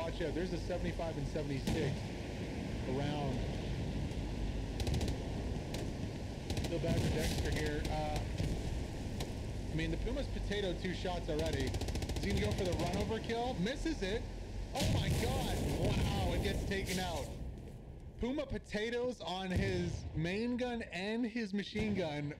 watch out. There's a 75 and 76 around. Still back to Dexter here. I mean, the Puma's potato 2 shots already. Is he gonna go for the run over kill? Misses it. Oh my God. Wow, it gets taken out. Puma potatoes on his main gun and his machine gun